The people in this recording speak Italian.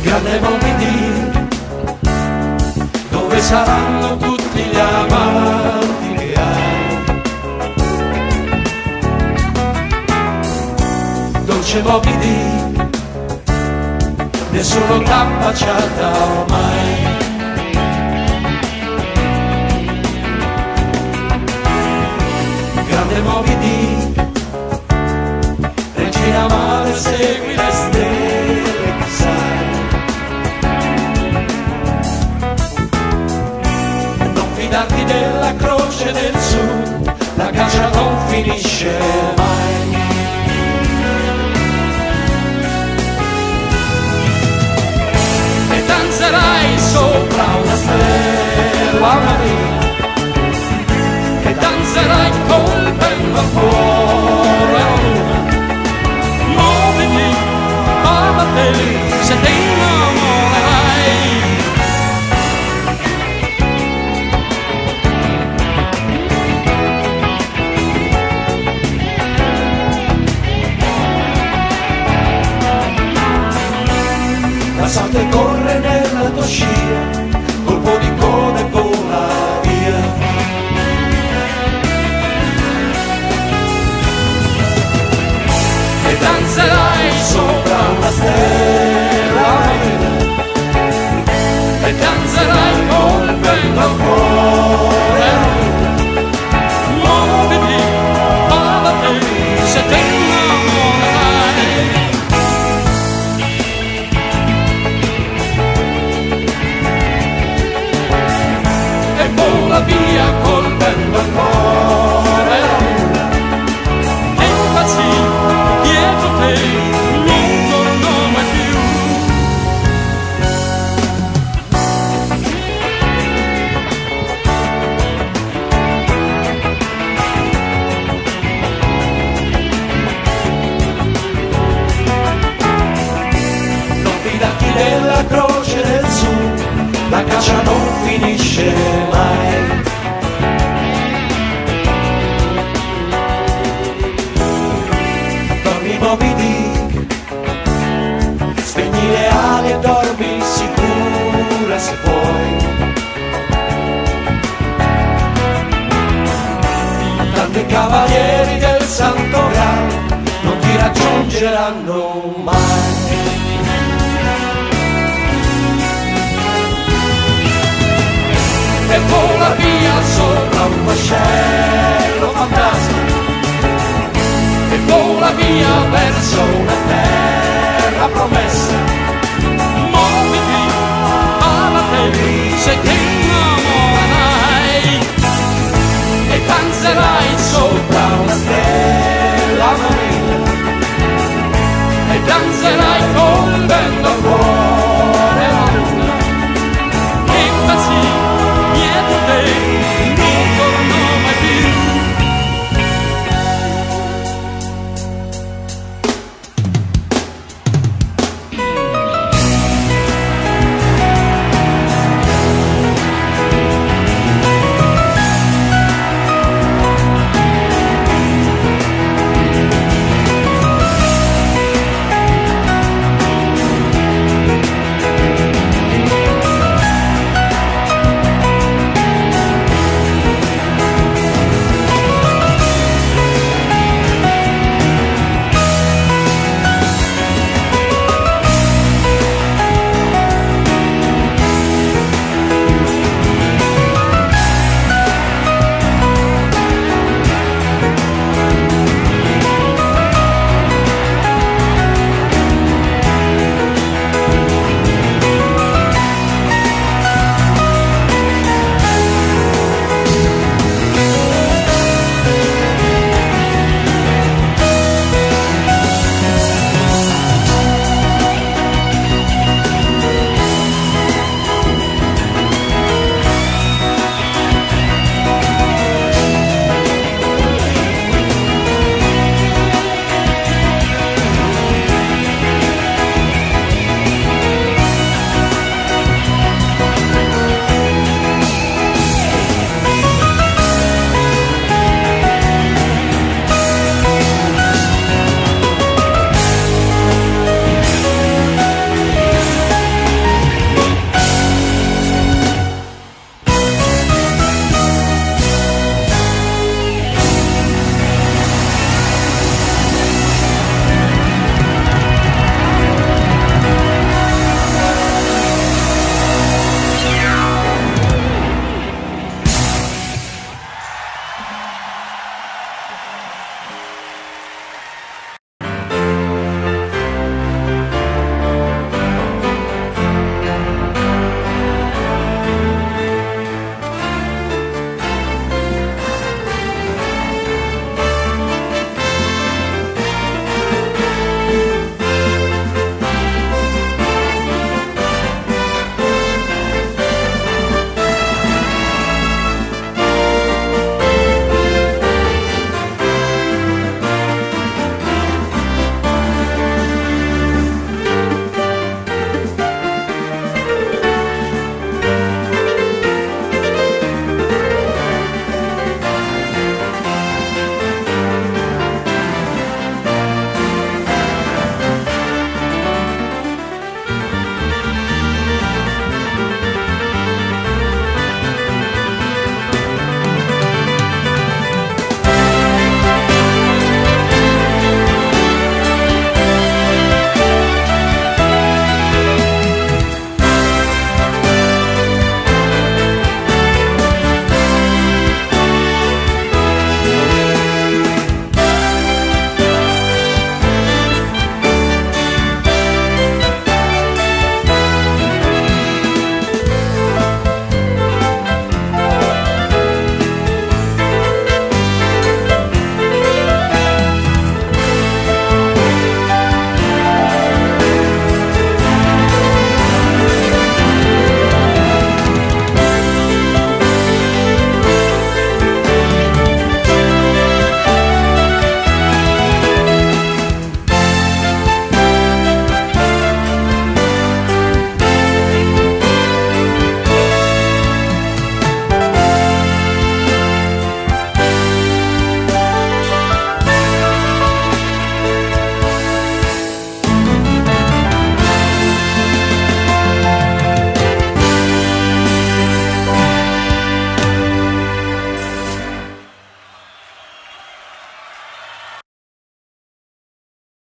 grande Moby Dick, dove saranno tutti gli amanti che hai? Dolce Moby Dick, nessuno t'ha baciata ormai. Grande Moby Dick, regina mare, segui le stelle che sai. Non fidarti della croce del sud, la caccia non finisce mai. E danzerai sopra una stella marina, e danzerai colpendo a cuore la luna. Muoviti, muoviti, se ti innamorerai. La sorte corre nella tua scia, colpo di coda e vola via. E danzerai sopra una stella marina, e danzerai colpendo a cuore la luna. Muoviti, muoviti, se ti innamorerai. E vola via colpendo a cuore la luna. E impazzì dietro te, non torno mai più. Non fidarti della croce del sud, la caccia non finisce mai. Dormi Moby Dick, spegni le ali e dormi sicura se puoi. Tanti cavalieri del Santo Graal non ti raggiungeranno mai. E vola via sopra un vascello fantasma, e vola via verso una terra promessa.